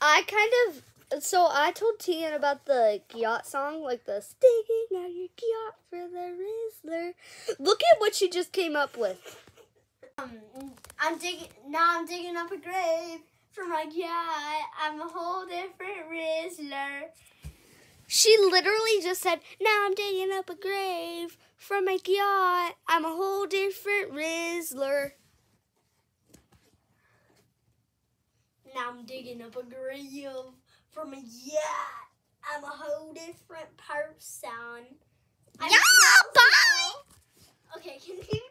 So I told Tian about the gyawt song, like the sticking out your gyawt for the Rizzler. Look at what she just came up with. I'm digging up a grave for my gyawt. I'm a whole different Rizzler. She literally just said, now I'm digging up a grave for my gyawt. I'm a whole different Rizzler. Now I'm digging up a grave for my gyawt. I'm a whole different person. Yeah, bye! Okay, continue.